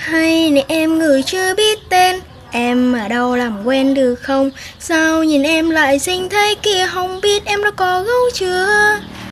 Hay này em người chưa biết tên, em ở đâu làm quen được không? Sao nhìn em lại xinh thế kia, không biết em đã có gấu chưa?